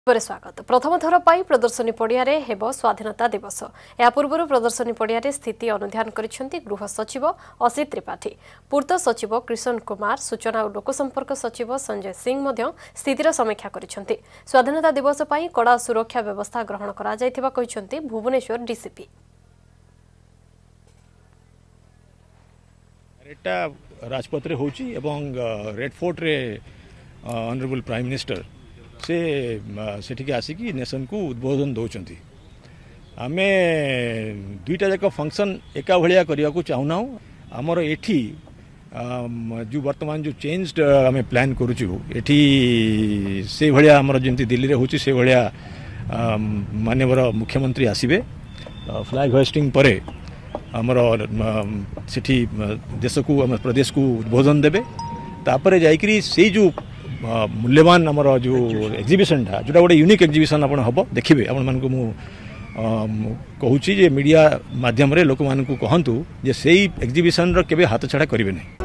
स्वागत प्रथम थर पर प्रदर्शनी पड़िया हेब स्वाधीनता दिवस या पूर्व प्रदर्शनी पड़िया स्थिति अनुधान करिसेंती गृह सचिव असित त्रिपाठी पूर्त सचिव कृष्ण कुमार सूचना और लोकसंपर्क सचिव संजय सिंह मध्य स्थितिर समीक्षा करिसेंती। स्वाधीनता दिवस पर कड़ा सुरक्षा व्यवस्था ग्रहण करा जायथिबा कहिसेंती भुवनेश्वर डीसीपी। रेटा राजपथ रे होची एवं रेड फोर्ट रे ऑनरेबल प्राइम मिनिस्टर से सेठिके आसिकी नेशन को उद्बोधन दौरान आम दुईटा जाक फंक्शन एका भाया करने को चाहूना आमर एठी जो वर्तमान जो चेंज आम प्लान करुचु एठी से भाया आमर जमी दिल्ली रे होची से भाया माननीय मुख्यमंत्री आसिबे फ्लैग होस्टिंग परे आमर सेठी देश को आम प्रदेश को उद्बोधन देबे तापरे जाइकरी से जो मूल्यवान आमर जो एग्जिबिशन था जोटा गोटे यूनिक एग्जिबिशन आप हम देखिए आपण मानक कहूँ मीडिया माध्यम लोक मानक कहतु जे से एग्जिबिशन केबे हाथ छाड़ा करेंगे नहीं।